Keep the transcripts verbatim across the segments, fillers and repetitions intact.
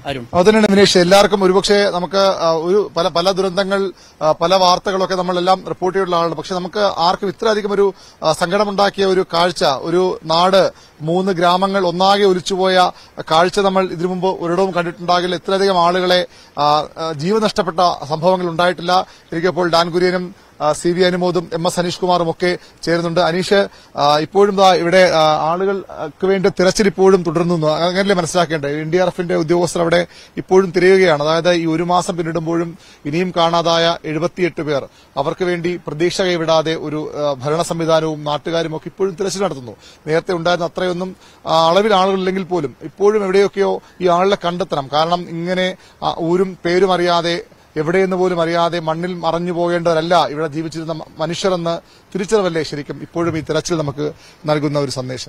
അരുൺ. അതുതന്നെയാണ് വിനേഷ്. എല്ലാവർക്കും ഒരുപക്ഷെ നമുക്ക് ഒരു പല പല ദുരന്തങ്ങൾ പല വാർത്തകളൊക്കെ നമ്മളെല്ലാം റിപ്പോർട്ട് ചെയ്തിട്ടുള്ള ആളാണ്. പക്ഷെ നമുക്ക് ആർക്കും ഇത്രയധികം ഒരു സങ്കടമുണ്ടാക്കിയ ഒരു കാഴ്ച, ഒരു നാട്, മൂന്ന് ഗ്രാമങ്ങൾ ഒന്നാകെ ഒലിച്ചുപോയ കാഴ്ച നമ്മൾ ഇതിനു മുമ്പ് ഒരിടവും കണ്ടിട്ടുണ്ടാകില്ല. ഇത്രയധികം ആളുകളെ ജീവൻ നഷ്ടപ്പെട്ട സംഭവങ്ങൾ ഉണ്ടായിട്ടില്ല. എനിക്കിപ്പോൾ ഡാൻ കുര്യനും സി വി അനുമോദും എം എസ് അനീഷ് കുമാറും ഒക്കെ ചേരുന്നുണ്ട്. അനീഷ്, ഇപ്പോഴും ഇവിടെ ആളുകൾക്ക് വേണ്ടി തിരച്ചിൽ ഇപ്പോഴും തുടരുന്നു, അങ്ങനെയല്ലേ മനസ്സിലാക്കേണ്ടത്? എൻ ഡി ആർ എഫിന്റെ ഉദ്യോഗസ്ഥർ അവിടെ ഇപ്പോഴും തിരയുകയാണ്. അതായത് ഈ ഒരു മാസം പിന്നിടുമ്പോഴും ഇനിയും കാണാതായ എഴുപത്തിയെട്ട് പേർ, അവർക്ക് വേണ്ടി പ്രതീക്ഷ കൈവിടാതെ ഒരു ഭരണ സംവിധാനവും നാട്ടുകാരും ഒക്കെ ഇപ്പോഴും തിരച്ചിൽ നടത്തുന്നു. നേരത്തെ ഉണ്ടായിരുന്ന അത്രയൊന്നും അളവിൽ ആളുകളില്ലെങ്കിൽ പോലും ഇപ്പോഴും എവിടെയൊക്കെയോ ഈ ആളുകളെ കണ്ടെത്തണം. കാരണം ഇങ്ങനെ ഊരും പേരും അറിയാതെ, എവിടെയെന്ന് പോലും അറിയാതെ മണ്ണിൽ മറഞ്ഞു പോകേണ്ടവരല്ല ഇവിടെ ജീവിച്ചിരുന്ന മനുഷ്യരെന്ന് തിരിച്ചറിവല്ലേ ശരിക്കും ഇപ്പോഴും ഈ തിരച്ചിൽ നമുക്ക് നൽകുന്ന ഒരു സന്ദേശം?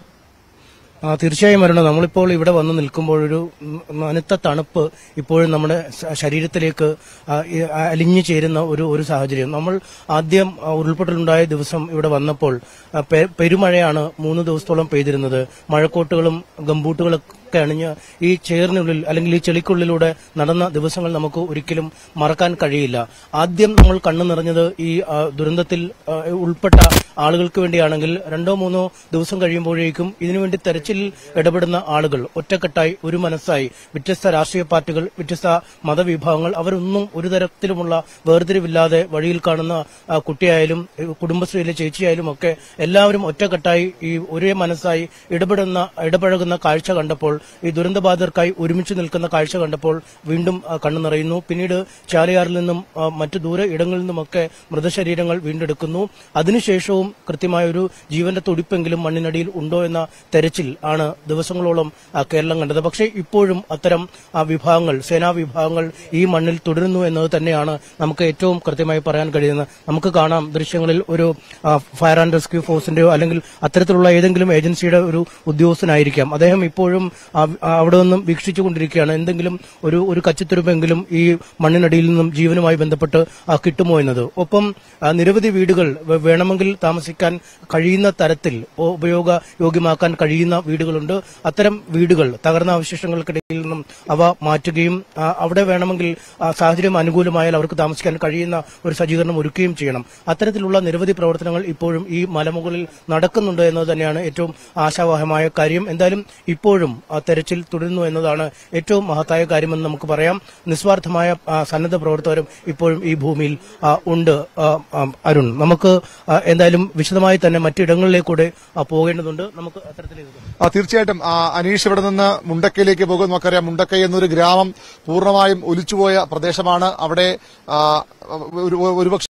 ആ തീർച്ചയായും വരണം. നമ്മളിപ്പോൾ ഇവിടെ വന്ന് നിൽക്കുമ്പോഴൊരു നനുത്ത തണുപ്പ് ഇപ്പോഴും നമ്മുടെ ശരീരത്തിലേക്ക് അലിഞ്ഞു ചേരുന്ന ഒരു ഒരു സാഹചര്യം. നമ്മൾ ആദ്യം ഉരുൾപൊട്ടലുണ്ടായ ദിവസം ഇവിടെ വന്നപ്പോൾ പെരുമഴയാണ് മൂന്ന് ദിവസത്തോളം പെയ്തിരുന്നത്. മഴക്കോട്ടുകളും ഗംബൂട്ടുകളൊക്കെ അണിഞ്ഞ് ഈ ചേറിനുള്ളിൽ അല്ലെങ്കിൽ ഈ ചെളിക്കുള്ളിലൂടെ നടന്ന ദിവസങ്ങൾ നമുക്ക് ഒരിക്കലും മറക്കാൻ കഴിയില്ല. ആദ്യം നമ്മൾ കണ്ണു നിറഞ്ഞത് ഈ ദുരന്തത്തിൽ ഉൾപ്പെട്ട ആളുകൾക്ക് വേണ്ടിയാണെങ്കിൽ രണ്ടോ മൂന്നോ ദിവസം കഴിയുമ്പോഴേക്കും ഇതിനുവേണ്ടി തെരച്ചിൽ ഇടപെടുന്ന ആളുകൾ ഒറ്റക്കെട്ടായി ഒരു മനസ്സായി, വ്യത്യസ്ത രാഷ്ട്രീയ പാർട്ടികൾ, വ്യത്യസ്ത മതവിഭാഗങ്ങൾ, അവരൊന്നും ഒരു തരത്തിലുമുള്ള വേർതിരിവില്ലാതെ വഴിയിൽ കാണുന്ന കുട്ടിയായാലും കുടുംബശ്രീയിലെ ചേച്ചിയായാലും ഒക്കെ എല്ലാവരും ഒറ്റക്കെട്ടായി ഈ ഒരേ മനസ്സായി ഇടപെടുന്ന ഇടപഴകുന്ന കാഴ്ച കണ്ടപ്പോൾ, ഈ ദുരന്തബാധിതർക്കായി ഒരുമിച്ച് നിൽക്കുന്ന കാഴ്ച കണ്ടപ്പോൾ വീണ്ടും കണ്ണു നിറയുന്നു. പിന്നീട് ചാലിയാറിൽ നിന്നും മറ്റു ദൂര ഇടങ്ങളിൽ നിന്നുമൊക്കെ മൃതശരീരങ്ങൾ വീണ്ടെടുക്കുന്നു. അതിനുശേഷവും കൃത്യമായ ഒരു ജീവന്റെ തുടിപ്പെങ്കിലും മണ്ണിനടിയിൽ ഉണ്ടോ എന്ന തെരച്ചിൽ ആണ് ദിവസങ്ങളോളം കേരളം കണ്ടത്. പക്ഷേ ഇപ്പോഴും അത്തരം വിഭാഗങ്ങൾ, സേനാ വിഭാഗങ്ങൾ ഈ മണ്ണിൽ തുടരുന്നു എന്നത് തന്നെയാണ് നമുക്ക് ഏറ്റവും കൃത്യമായി പറയാൻ കഴിയുന്നത്. നമുക്ക് കാണാം ദൃശ്യങ്ങളിൽ ഒരു ഫയർ ആൻഡ് റെസ്ക്യൂ ഫോഴ്സിന്റെയോ അല്ലെങ്കിൽ അത്തരത്തിലുള്ള ഏതെങ്കിലും ഏജൻസിയുടെ ഒരു ഉദ്യോഗസ്ഥനായിരിക്കാം. അദ്ദേഹം ഇപ്പോഴും അവിടെ നിന്നും വീക്ഷിച്ചുകൊണ്ടിരിക്കുകയാണ്. എന്തെങ്കിലും ഒരു ഒരു കച്ചിത്തുരുമ്പെങ്കിലും ഈ മണ്ണിനടിയിൽ നിന്നും ജീവനുമായി ബന്ധപ്പെട്ട് കിട്ടുമോ എന്നത്. ഒപ്പം നിരവധി വീടുകൾ വേണമെങ്കിൽ താമസിക്കാൻ കഴിയുന്ന തരത്തിൽ ഉപയോഗയോഗ്യമാക്കാൻ കഴിയുന്ന വീടുകളുണ്ട്. അത്തരം വീടുകൾ തകർന്ന അവശിഷ്ടങ്ങൾക്കിടയിൽ നിന്നും അവ മാറ്റുകയും അവിടെ വേണമെങ്കിൽ സാഹചര്യം അനുകൂലമായാൽ അവർക്ക് താമസിക്കാൻ കഴിയുന്ന ഒരു സജ്ജീകരണം ഒരുക്കുകയും ചെയ്യണം. അത്തരത്തിലുള്ള നിരവധി പ്രവർത്തനങ്ങൾ ഇപ്പോഴും ഈ മലമുകളിൽ നടക്കുന്നുണ്ട് എന്നത് തന്നെയാണ് ഏറ്റവും ആശാവഹമായ കാര്യം. എന്തായാലും ഇപ്പോഴും തെരച്ചിൽ തുടരുന്നു എന്നതാണ് ഏറ്റവും മഹത്തായ കാര്യമെന്ന് നമുക്ക് പറയാം. നിസ്വാർത്ഥമായ സന്നദ്ധ പ്രവർത്തകരും ഇപ്പോഴും ഈ ഭൂമിയിൽ ഉണ്ട്. അരുൺ, നമുക്ക് എന്തായാലും വിശദമായി തന്നെ മറ്റിടങ്ങളിലേക്കൂടെ പോകേണ്ടതുണ്ട്. നമുക്ക് അത്തരത്തിലേക്ക് തീർച്ചയായിട്ടും അനീഷ് ഇവിടെ നിന്ന് മുണ്ടക്കയിലേക്ക് പോകും. നമുക്കറിയാം, മുണ്ടക്കൈ എന്നൊരു ഗ്രാമം പൂർണ്ണമായും ഒലിച്ചുപോയ പ്രദേശമാണ്. അവിടെ ഒരുപക്ഷെ